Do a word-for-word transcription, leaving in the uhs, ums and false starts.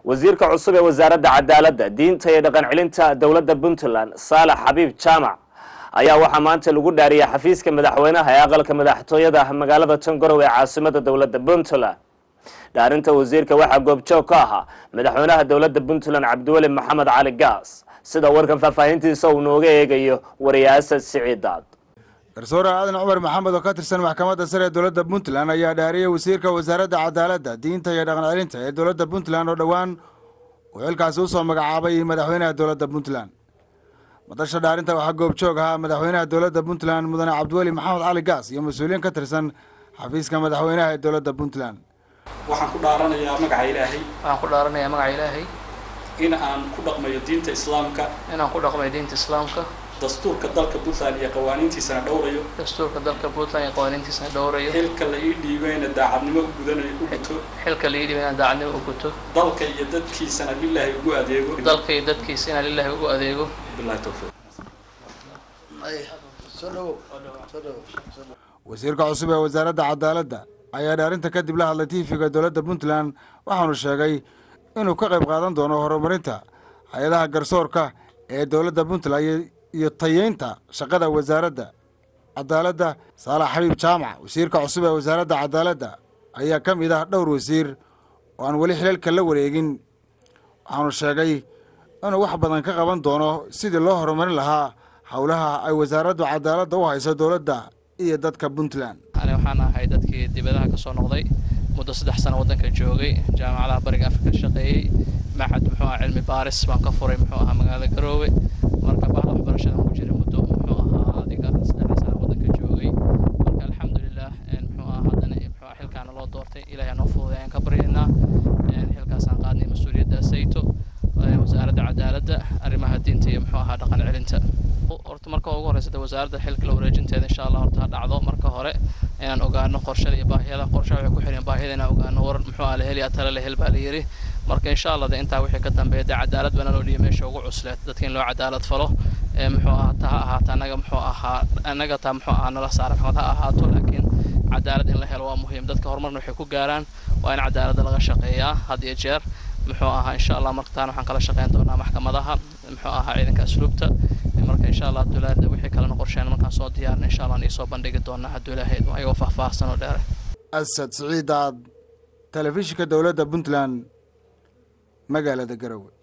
wasiirka cusub ee wasaaradda cadaaladda diinta iyo dhaqan celinta dawladda Puntland Saalax Xabiib Jaamac ayaa waxa maanta lagu dhaariyay xafiiska madaxweynaha ee aqalka madaxtooyada magaalada Tangorow ee caasimadda dawladda Puntland. dhaarinta wasiirka waxa goobjoog ka ahaa madaxweynaha dawladda Puntland Cabdiweli Maxamed Cali Gaas sida warkan faahfaahintiisa uu nooga eegayo wariyaasha Siciidaad. garsoore aadan Cumar Maxamed oo ka tirsan maxkamadda sare ee dawladda Puntland ayaa dhaariyay wasiirka wasaaradda cadaaladda diinta iyo dhaqan celinta ee dawladda Puntland oo dhawaan uu xilkaas u soo magacaabay madaxweynaha dawladda Puntland. madasha dhaarinta waxa goobjoog ahaa madaxweynaha dawladda Puntland mudane Cabdiweli Maxamed Cali Gaas iyo mas'uuliyiin ka tirsan xafiiska madaxweynaha ee dawladda Puntland. waxaan ku dhaaranayaa magaca Ilaahay waxaan ku dhaaranayaa magaca Ilaahay in aan ku dhaqmayo diinta Islaamka in aan ku dhaqmayo diinta Islaamka dastuurka dalka Puntland iyo qawaaniintiisa dhowrayo dastuurka dalka Puntland iyo qawaaniintiisa dhowrayo xilka la ii dhiibeyna daacadnimo u gudanayo u guto xilka la ii dhiibeyna daacadnimo u guto dalka iyo dadkiisana Ilaahay ugu adeego dalka iyo dadkiisana Ilaahay ugu adeego billahi tawfiiq. ay soo wasiirka cusub ee wasaaradda cadaaladda ayaa dhaarinta kadib la hadlay tiifiga dawladda Puntland waxaanu sheegay inuu ka qayb qaadan doono horumarinta hay'adaha garsoorka ee dawladda Puntland iyo tayeynta shaqada wasaaradda cadaaladda. Saalax Xabiib Jaamac wasiirka cusub ee wasaaradda cadaaladda ayaa ka mid ah dhowr wasiir oo aan wali xilalka la wareegin waxaanu sheegay inuu wax badan ka qaban doono sidii loo horumarin lahaa howlaha ay wasaaraddu cadaaladda u hayso dawladda iyo dadka Puntland. أنا وحنا هاي دتك دبلها كسرنا قضي مدة سدح سنة ودن كجوجي جامعة برج أفريقيا الشرقية معهد محو علم باريس بان كفوري محوها مقالة قروي مركب بعض برشة مجري مدة محوها هذه كانت سدح سنة ودن كجوجي مركب الحمد لله إن محوها هذا محو حيل كان الله دورتي إلى ينفذ يعني كبرينا يعني حيل كان قادني مسؤولية داسيتو وزارة العدالة أرمها الدين تي محوها دقن علنتا horta marka ugu horeysa wasaaradda xilka la wareejinteeda insha Allah horta dhacdo marka hore inaan ogaano qorshada iyo baahiyada qorshaha waxa ku xiran baahida inaan ogaano war muxuu ah la heli atala la helba la yiri marka insha Allah inta wixii ka dambeeya cadaalad bana loo dhiyay meesha ugu cusleed dadka in loo cadaalad falo ee muxuu ah taa ahaata anaga muxuu ahaa anaga taa muxuu ah nala saar maxaa ahaato laakiin cadaalad in la helo waa muhiim dadka horumarna waxay ku gaaraan waa in cadaalad laga shaqeeyaa had iyo jeer muxuu ahaa insha Allah markaan waxaan kala shaqeyn doonaa maxkamadaha muxuu ahaa ciidanka asluubta marka insha Allah dawladda wixii kala qorsheyn markaan soo diyaarno insha Allah in soo bandhigi doonaa haduu Ilaahay ayuu faahfaahsan oo dheer. Asad Siciidaad telefishinka dawladda Puntland magaalada Garowe.